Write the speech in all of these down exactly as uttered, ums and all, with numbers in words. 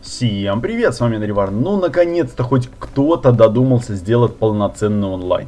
Всем привет, с вами Наривар. Ну, наконец-то хоть кто-то додумался сделать полноценный онлайн.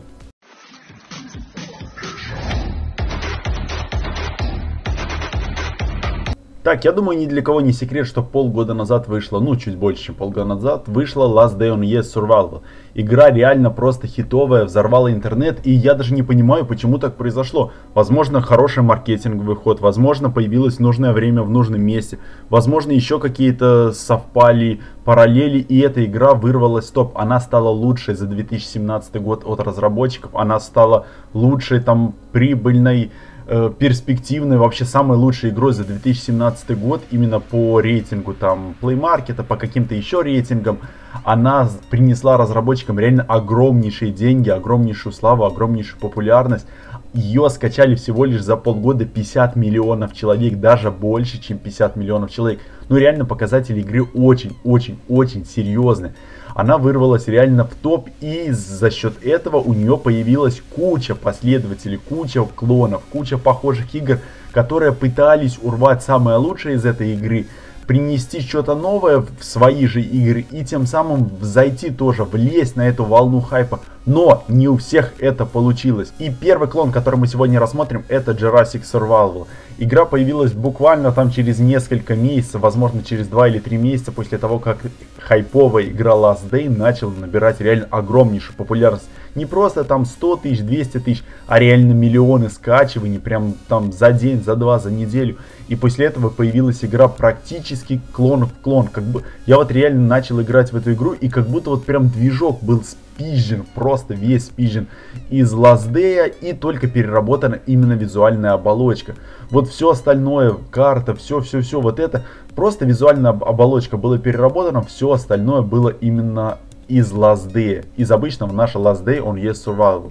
Так, я думаю, ни для кого не секрет, что полгода назад вышла, ну, чуть больше, чем полгода назад, вышла Last Day on Yes Survival. Игра реально просто хитовая, взорвала интернет, и я даже не понимаю, почему так произошло. Возможно, хороший маркетинговый ход, возможно, появилось нужное время в нужном месте, возможно, еще какие-то совпали параллели, и эта игра вырвалась в топ. Она стала лучшей за две тысячи семнадцатый год от разработчиков, она стала лучшей, там, прибыльной, перспективной, вообще самой лучшей игрой за две тысячи семнадцатый год именно по рейтингу там Play Market, по каким-то еще рейтингам. Она принесла разработчикам реально огромнейшие деньги, огромнейшую славу, огромнейшую популярность. Ее скачали всего лишь за полгода пятьдесят миллионов человек, даже больше, чем пятьдесят миллионов человек. Ну реально показатели игры очень-очень-очень серьезные. Она вырвалась реально в топ, и за счет этого у нее появилась куча последователей, куча клонов, куча похожих игр, которые пытались урвать самое лучшее из этой игры, принести что-то новое в свои же игры и тем самым зайти тоже, влезть на эту волну хайпа. Но не у всех это получилось. И первый клон, который мы сегодня рассмотрим, это Jurassic Survival. Игра появилась буквально там через несколько месяцев, возможно через два или три месяца после того, как хайповая игра Last Day начала набирать реально огромнейшую популярность. Не просто там сто тысяч, двести тысяч, а реально миллионы скачиваний, прям там за день, за два, за неделю. И после этого появилась игра практически клон в клон. Как бы я вот реально начал играть в эту игру, и как будто вот прям движок был спизжен, просто весь спизжен из Last Day, и только переработана именно визуальная оболочка. Вот все остальное, карта, все-все-все, вот это, просто визуальная оболочка была переработана, все остальное было именно из Last Day, из обычного нашего Last Day on Yes Survival.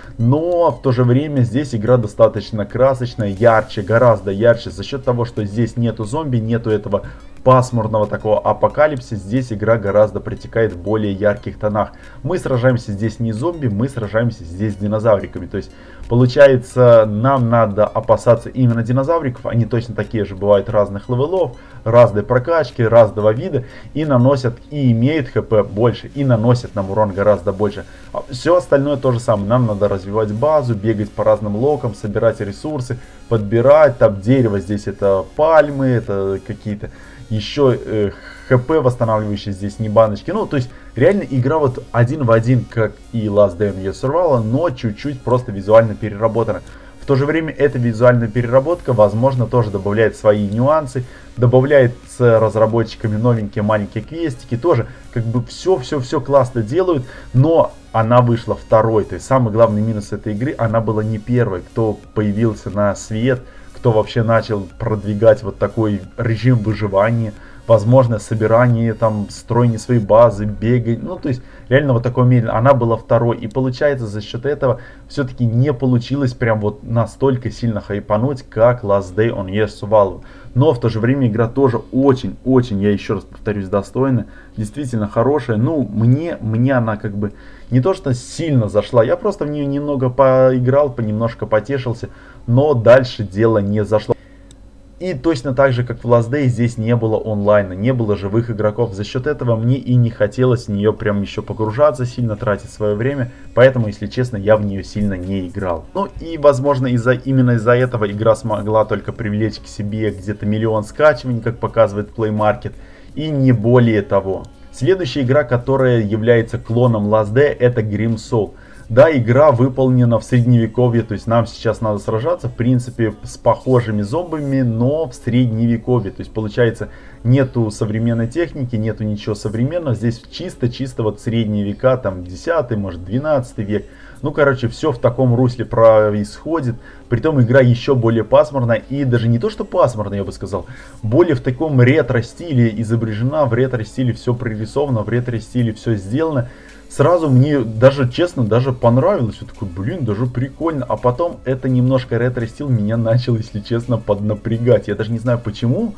Но в то же время здесь игра достаточно красочная, ярче, гораздо ярче, за счет того, что здесь нету зомби, нету этого пасмурного такого апокалипсиса. Здесь игра гораздо протекает в более ярких тонах. Мы сражаемся здесь не зомби, мы сражаемся здесь с динозавриками. То есть получается, нам надо опасаться именно динозавриков. Они точно такие же бывают разных левелов, разной прокачки, разного вида, и наносят, и имеют хп больше, и наносят нам урон гораздо больше. А все остальное то же самое. Нам надо развивать базу, бегать по разным локам, собирать ресурсы, подбирать. Там дерево здесь это пальмы, это какие-то еще э, хп восстанавливающие здесь, не баночки. Ну, то есть реально игра вот один в один, как и Last Day on Yes Survival, но чуть-чуть просто визуально переработана. В то же время эта визуальная переработка, возможно, тоже добавляет свои нюансы, добавляет с разработчиками новенькие маленькие квестики, тоже как бы все-все-все классно делают, но она вышла второй. То есть самый главный минус этой игры, она была не первой, кто появился на свет, кто вообще начал продвигать вот такой режим выживания, возможно, собирание, там, строение своей базы, бегать, ну, то есть, реально вот такой медленно, она была второй, и получается, за счет этого, все-таки не получилось прям вот настолько сильно хайпануть, как Last Day on Yes Survival. Но в то же время игра тоже очень-очень, я еще раз повторюсь, достойная, действительно хорошая. Ну, мне, мне она как бы не то что сильно зашла, я просто в нее немного поиграл, понемножко потешился, но дальше дело не зашло. И точно так же, как в Last Day, здесь не было онлайна, не было живых игроков. За счет этого мне и не хотелось в нее прям еще погружаться, сильно тратить свое время. Поэтому, если честно, я в нее сильно не играл. Ну и, возможно, из-за именно из-за этого игра смогла только привлечь к себе где-то миллион скачиваний, как показывает Play Market, и не более того. Следующая игра, которая является клоном Last Day, это Grim Soul. Да, игра выполнена в средневековье, то есть нам сейчас надо сражаться, в принципе, с похожими зомбами, но в средневековье. То есть, получается, нету современной техники, нету ничего современного, здесь чисто-чисто вот средние века, там десятый, может двенадцатый век. Ну, короче, все в таком русле происходит. Притом игра еще более пасмурная, и даже не то, что пасмурная, я бы сказал, более в таком ретро-стиле изображена, в ретро-стиле все прорисовано, в ретро-стиле все сделано. Сразу мне даже, честно, даже понравилось. Я такой, блин, даже прикольно. А потом это немножко ретро-стил меня начал, если честно, поднапрягать. Я даже не знаю почему.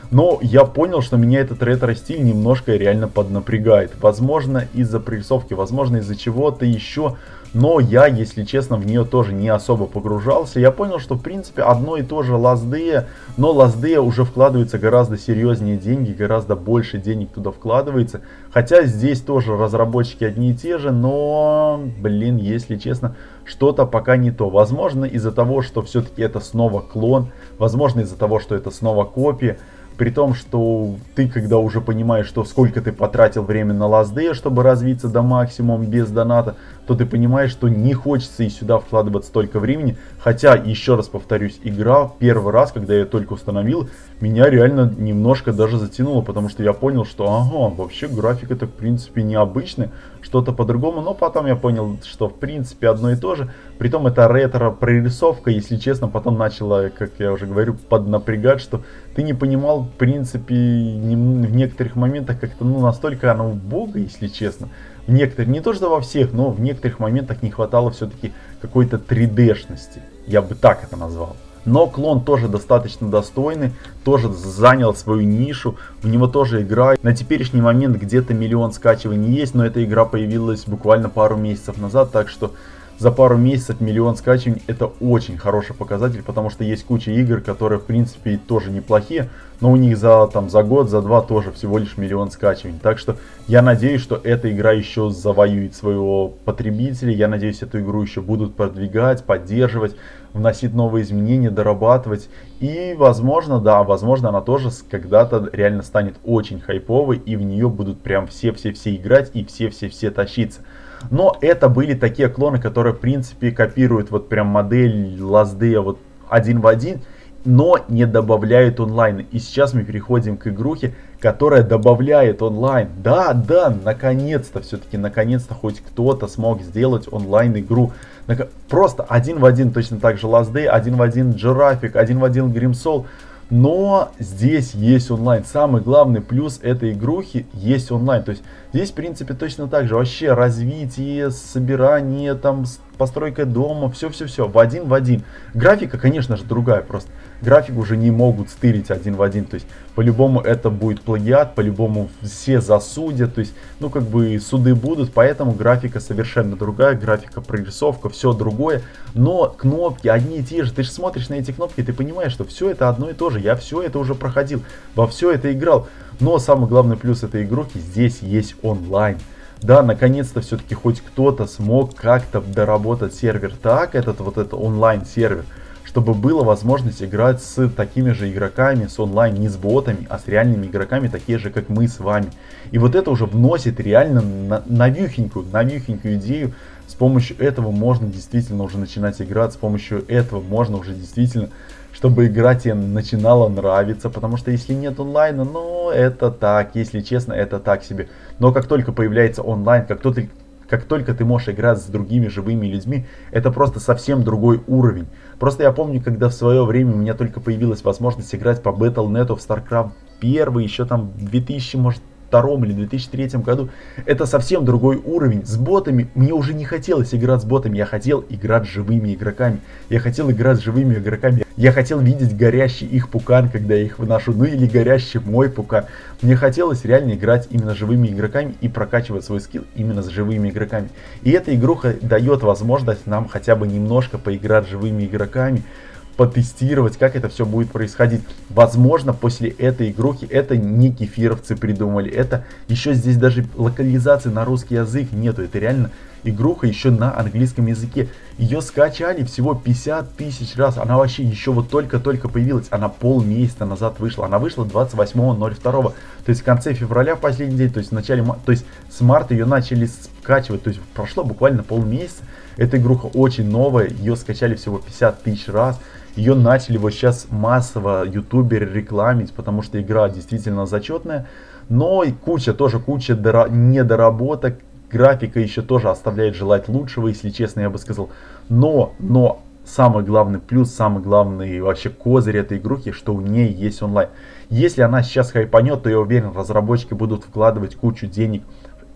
Но я понял, что меня этот ретро-стиль немножко реально поднапрягает. Возможно, из-за прорисовки, возможно, из-за чего-то еще. Но я, если честно, в нее тоже не особо погружался. Я понял, что в принципе одно и то же Last Day, но Last Day уже вкладывается гораздо серьезнее деньги, гораздо больше денег туда вкладывается. Хотя здесь тоже разработчики одни и те же, но, блин, если честно, что-то пока не то. Возможно, из-за того, что все-таки это снова клон, возможно, из-за того, что это снова копия. При том, что ты, когда уже понимаешь, что сколько ты потратил время на Last Day, чтобы развиться до максимума без доната, то ты понимаешь, что не хочется и сюда вкладывать столько времени. Хотя, еще раз повторюсь, игра первый раз, когда я ее только установил, меня реально немножко даже затянуло, потому что я понял, что ага, вообще график это в принципе необычный, что-то по-другому. Но потом я понял, что в принципе одно и то же. Притом это ретро-прорисовка, если честно, потом начала, как я уже говорю, поднапрягать, что ты не понимал, в принципе, не, в некоторых моментах как-то, ну, настолько оно убого, если честно. В некоторых, не то что во всех, но в некоторых моментах не хватало все-таки какой-то три дэ-шности. Я бы так это назвал. Но клон тоже достаточно достойный, тоже занял свою нишу, в него тоже играют. На теперешний момент где-то миллион скачиваний есть, но эта игра появилась буквально пару месяцев назад, так что за пару месяцев миллион скачиваний это очень хороший показатель, потому что есть куча игр, которые в принципе тоже неплохие, но у них за, там, за год, за два тоже всего лишь миллион скачиваний. Так что я надеюсь, что эта игра еще завоюет своего потребителя, я надеюсь, эту игру еще будут продвигать, поддерживать, вносить новые изменения, дорабатывать. И возможно, да, возможно она тоже когда-то реально станет очень хайповой, и в нее будут прям все-все-все играть и все-все-все тащиться. Но это были такие клоны, которые в принципе копируют вот прям модель Last Day вот один в один, но не добавляют онлайн. И сейчас мы переходим к игрухе, которая добавляет онлайн. Да, да, наконец-то, все-таки наконец-то хоть кто-то смог сделать онлайн игру. Просто один в один, точно так же Last Day, один в один Jurassic, один в один Grimsoul. Но здесь есть онлайн. Самый главный плюс этой игрухи есть онлайн. То есть здесь в принципе точно так же. Вообще развитие, собирание, там постройка дома, все-все-все в один в один. Графика, конечно же, другая просто. Графику уже не могут стырить один в один. То есть по-любому это будет плагиат, по-любому все засудят. То есть, ну как бы суды будут, поэтому графика совершенно другая. Графика, прорисовка, все другое. Но кнопки одни и те же. Ты же смотришь на эти кнопки, и ты понимаешь, что все это одно и то же. Я все это уже проходил, во все это играл. Но самый главный плюс этой игрухи, здесь есть онлайн. Да, наконец-то все-таки хоть кто-то смог как-то доработать сервер так, этот вот этот онлайн сервер, чтобы была возможность играть с такими же игроками, с онлайн, не с ботами, а с реальными игроками, такие же, как мы с вами. И вот это уже вносит реально на, новюхенькую, новюхенькую идею. С помощью этого можно действительно уже начинать играть, с помощью этого можно уже действительно, чтобы игра тебе начинала нравиться, потому что если нет онлайна, ну это так, если честно, это так себе. Но как только появляется онлайн, как только, как только ты можешь играть с другими живыми людьми, это просто совсем другой уровень. Просто я помню, когда в свое время у меня только появилась возможность играть по бэтл точка нет в StarCraft один, еще там в две тысячи, может, втором или две тысячи третьем году, это совсем другой уровень. С ботами мне уже не хотелось играть с ботами, я хотел играть с живыми игроками. Я хотел играть с живыми игроками. Я хотел видеть горящий их пукан, когда я их выношу, ну или горящий мой пукан. Мне хотелось реально играть именно с живыми игроками и прокачивать свой скилл именно с живыми игроками. И эта игруха дает возможность нам хотя бы немножко поиграть с живыми игроками, потестировать, как это все будет происходить. Возможно, после этой игрухи это не кефировцы придумали, это еще здесь даже локализации на русский язык нету, это реально игруха еще на английском языке. Ее скачали всего пятьдесят тысяч раз, она вообще еще вот только-только появилась, она полмесяца назад вышла, она вышла двадцать восьмого ноль второго, то есть в конце февраля в последний день, то есть в начале, то есть с марта ее начали скачивать, то есть прошло буквально полмесяца. Эта игруха очень новая, ее скачали всего пятьдесят тысяч раз. Ее начали вот сейчас массово ютуберы рекламить, потому что игра действительно зачетная. Но и куча, тоже куча недоработок. Графика еще тоже оставляет желать лучшего, если честно, я бы сказал. Но, но самый главный плюс, самый главный вообще козырь этой игрухи, что у нее есть онлайн. Если она сейчас хайпанет, то я уверен, разработчики будут вкладывать кучу денег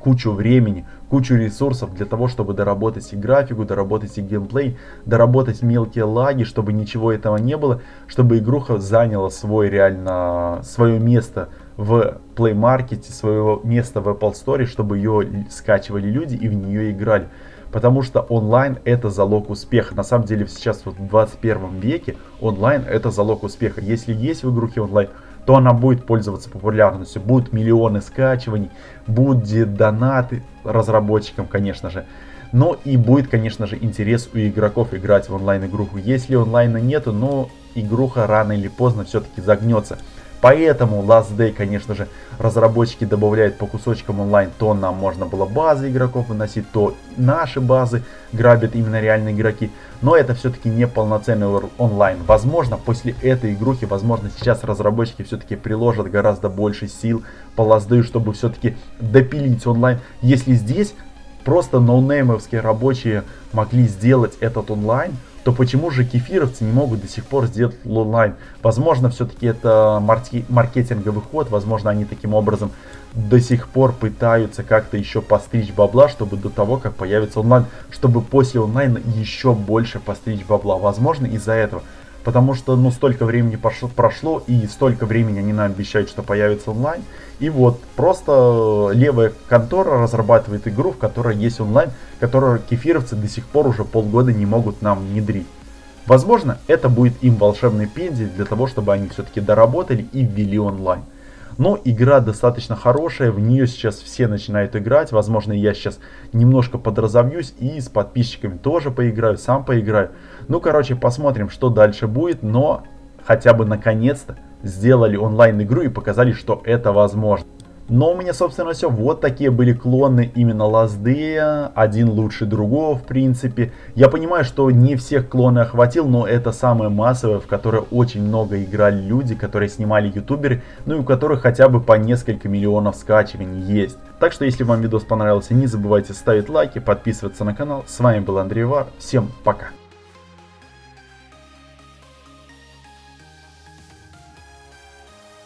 кучу времени, кучу ресурсов для того, чтобы доработать и графику, доработать и геймплей, доработать мелкие лаги, чтобы ничего этого не было, чтобы игруха заняла свой реально, свое место в Play Market, свое место в Apple Store, чтобы ее скачивали люди и в нее играли. Потому что онлайн это залог успеха. На самом деле сейчас вот в двадцать первом веке онлайн это залог успеха. Если есть в игрухе онлайн, то она будет пользоваться популярностью. Будут миллионы скачиваний, будут донаты разработчикам, конечно же. Но и будет, конечно же, интерес у игроков играть в онлайн игруху. Если онлайна нету, но игруха рано или поздно все-таки загнется. Поэтому Last Day, конечно же, разработчики добавляют по кусочкам онлайн. То нам можно было базы игроков выносить, то наши базы грабят именно реальные игроки. Но это все-таки не полноценный онлайн. Возможно, после этой игрухи, возможно, сейчас разработчики все-таки приложат гораздо больше сил по Last Day, чтобы все-таки допилить онлайн. Если здесь просто ноунеймовские рабочие могли сделать этот онлайн, то почему же кефировцы не могут до сих пор сделать онлайн? Возможно, все-таки это маркетинговый ход, возможно, они таким образом до сих пор пытаются как-то еще постричь бабла, чтобы до того, как появится онлайн, чтобы после онлайна еще больше постричь бабла. Возможно, из-за этого. Потому что, ну, столько времени прошло, прошло, и столько времени они нам обещают, что появится онлайн. И вот, просто левая контора разрабатывает игру, в которой есть онлайн, которую кефировцы до сих пор уже полгода не могут нам внедрить. Возможно, это будет им волшебный пендель для того, чтобы они все-таки доработали и ввели онлайн. Но игра достаточно хорошая, в нее сейчас все начинают играть. Возможно, я сейчас немножко подразовьюсь и с подписчиками тоже поиграю, сам поиграю. Ну, короче, посмотрим, что дальше будет. Но хотя бы наконец-то сделали онлайн игру и показали, что это возможно. Но у меня, собственно, все. Вот такие были клоны именно Last Day. Один лучше другого, в принципе. Я понимаю, что не всех клоны охватил, но это самое массовое, в которое очень много играли люди, которые снимали ютуберы, ну и у которых хотя бы по несколько миллионов скачиваний есть. Так что, если вам видос понравился, не забывайте ставить лайки, подписываться на канал. С вами был Андрей Вар. Всем пока.